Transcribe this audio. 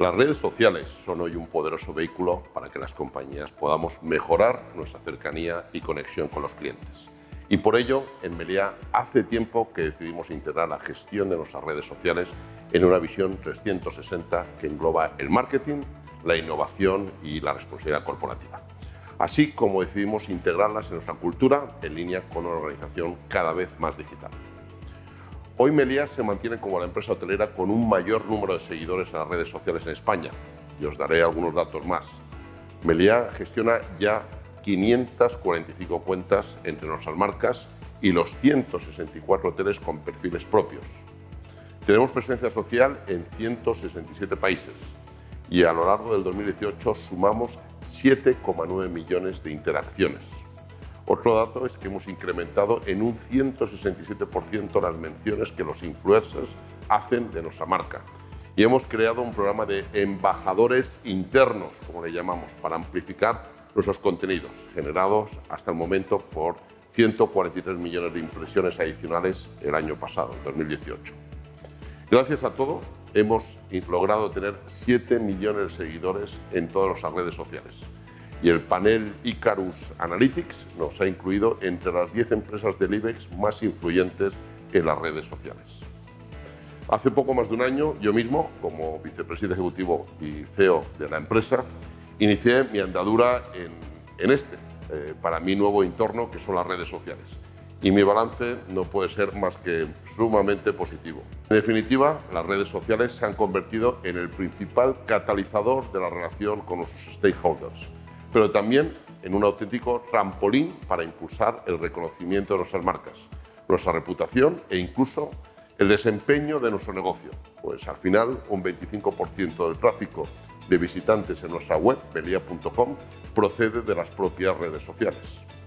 Las redes sociales son hoy un poderoso vehículo para que las compañías podamos mejorar nuestra cercanía y conexión con los clientes. Y por ello, en Meliá hace tiempo que decidimos integrar la gestión de nuestras redes sociales en una visión 360 que engloba el marketing, la innovación y la responsabilidad corporativa. Así como decidimos integrarlas en nuestra cultura en línea con una organización cada vez más digital. Hoy Meliá se mantiene como la empresa hotelera con un mayor número de seguidores en las redes sociales en España. Y os daré algunos datos más. Meliá gestiona ya 545 cuentas entre nuestras marcas y los 164 hoteles con perfiles propios. Tenemos presencia social en 167 países y a lo largo del 2018 sumamos 7,9 millones de interacciones. Otro dato es que hemos incrementado en un 167% las menciones que los influencers hacen de nuestra marca. Y hemos creado un programa de embajadores internos, como le llamamos, para amplificar nuestros contenidos, generados hasta el momento por 143 millones de impresiones adicionales el año pasado, en 2018. Gracias a todo, hemos logrado tener 7 millones de seguidores en todas nuestras redes sociales. Y el panel Icarus Analytics nos ha incluido entre las 10 empresas del IBEX más influyentes en las redes sociales. Hace poco más de un año, yo mismo, como vicepresidente ejecutivo y CEO de la empresa, inicié mi andadura en para mi nuevo entorno, que son las redes sociales. Y mi balance no puede ser más que sumamente positivo. En definitiva, las redes sociales se han convertido en el principal catalizador de la relación con nuestros stakeholders, pero también en un auténtico trampolín para impulsar el reconocimiento de nuestras marcas, nuestra reputación e incluso el desempeño de nuestro negocio. Pues al final, un 25% del tráfico de visitantes en nuestra web, meliá.com, procede de las propias redes sociales.